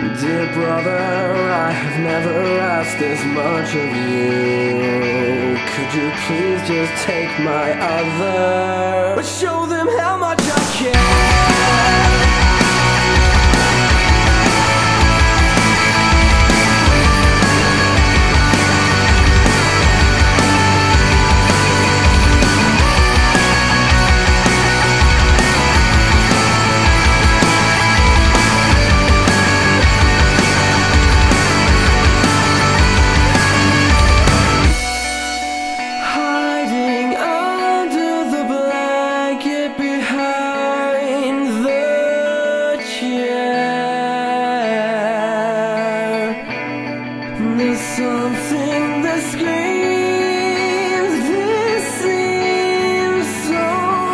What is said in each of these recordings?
Dear brother, I have never asked this much of you. Could you please just take my other? Show them how much I care. There's something that screams, this seems so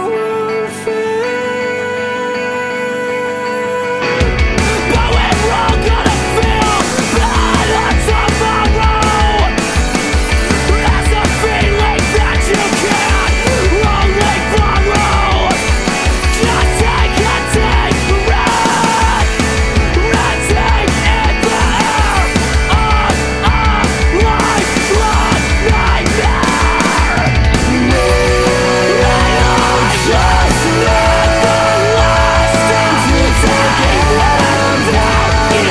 unfair. But we're all gonna feel bad on tomorrow. There's a feeling that you can't only borrow. Just take a deep breath and take in the air of lifelong nightmare. And I'll just let the last entity land out. And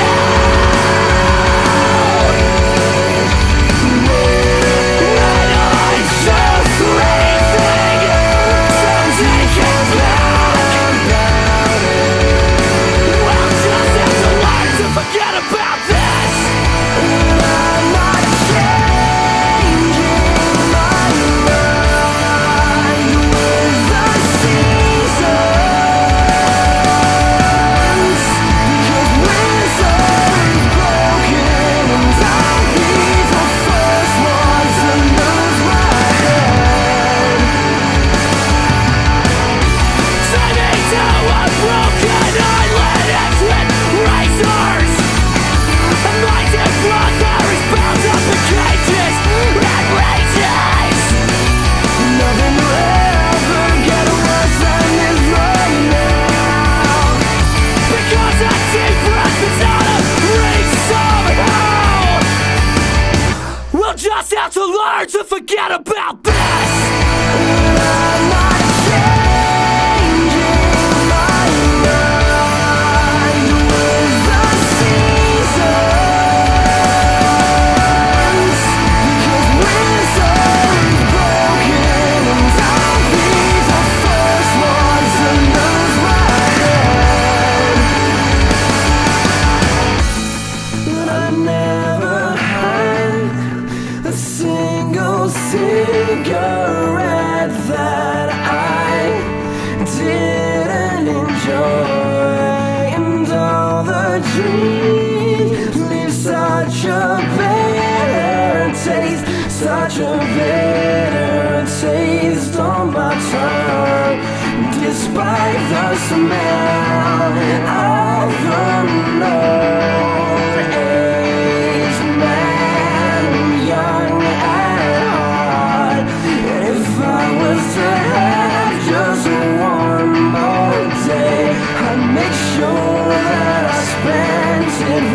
I'm just waiting to take it back. We'll just have to learn to forget about this. I'm not changing my mind with the seasons, because winter is broken and I'll be the first one to lose my head. Take me to a broken island and with razors. And my dead brother is bound up in cages and rages. Nothing will ever get worse than this right now, because a deep breath is out of reach somehow. We'll just have to learn to forget about this. I'm not changing my mind with the seasons, because winter is broken and I'll be the first one to lose my head. But I never had a single cigarette that I didn't enjoy, and all the dreams leave such a bitter taste, such a bitter taste on my tongue, despite the smell of the no-age man, young at heart. If I was to have just one more day, I'd make sure that I spent it